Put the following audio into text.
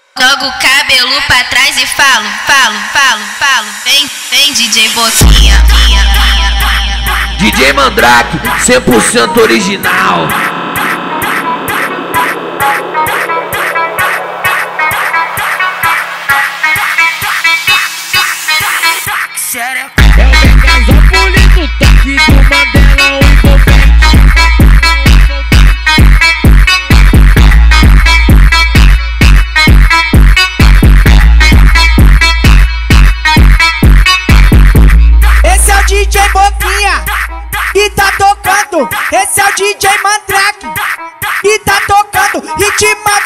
Jogo o cabelo pra trás e falo. Vem DJ Bokinha. DJ Mandrake, 100% original. É o Begazopolis no toque do Mandela, o envolvente. Esse é o DJ Bokinha que tá tocando. Esse é o DJ Mandrake que tá tocando. Ritmando